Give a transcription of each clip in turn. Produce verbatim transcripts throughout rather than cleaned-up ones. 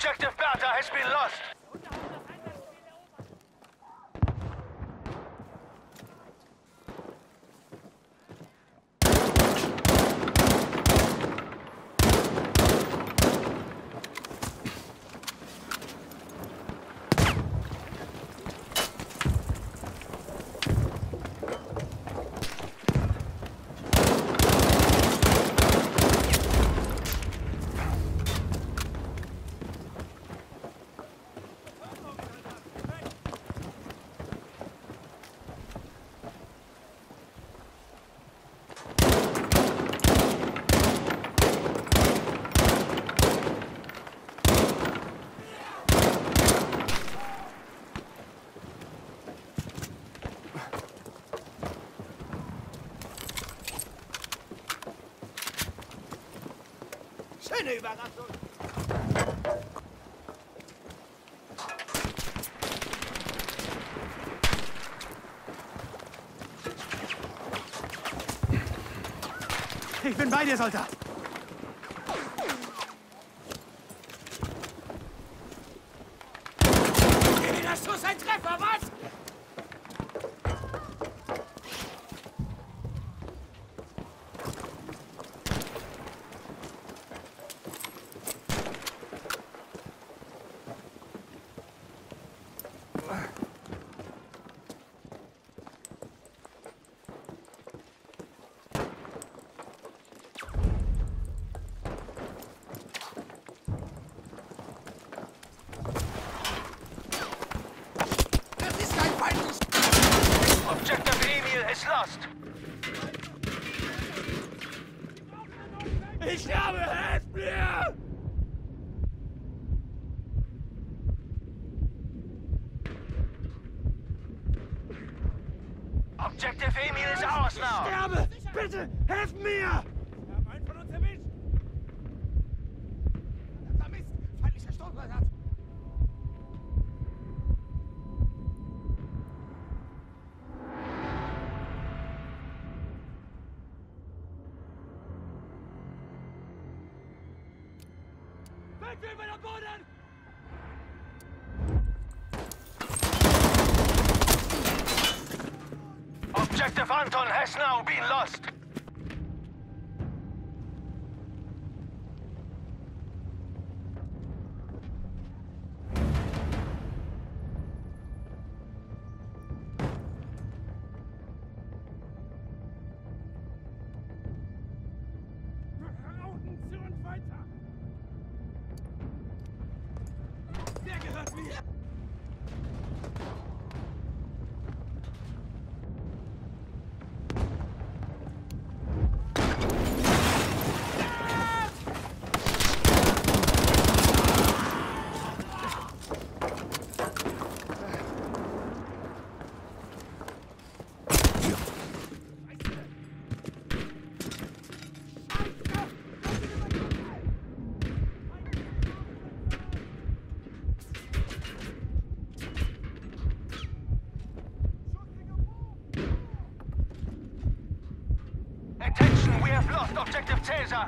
Objective Bertha has been lost. Schöne Überraschung. Ich bin bei dir, Soldat. Jeder Schuss ein Treffer, was? Objective Emil is lost. Ich sterbe, helft mir! Objective Emil is ours now. Sterbe! Bitte, helft mir! Wir haben einen von uns erwischt. Da Mist, feindlicher Sturmsoldat. Weg über den Boden! Objective Anton has now been lost. Augen zu und weiter! Der gehört mir! Attention, we have lost Objective Caesar.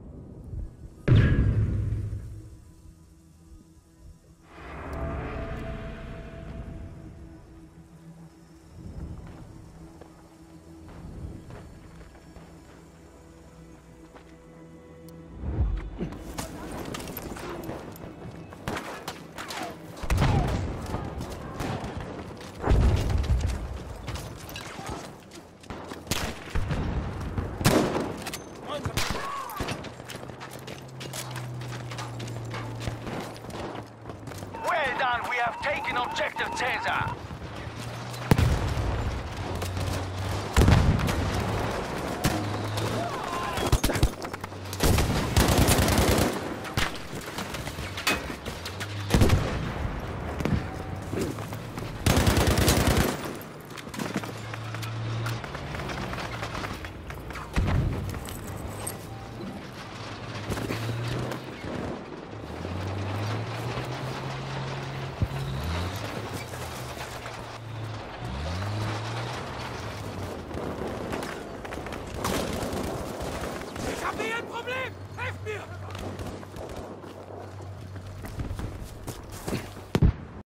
Well done, we have taken Objective Caesar. Ich hab hier ein Problem! Helft mir!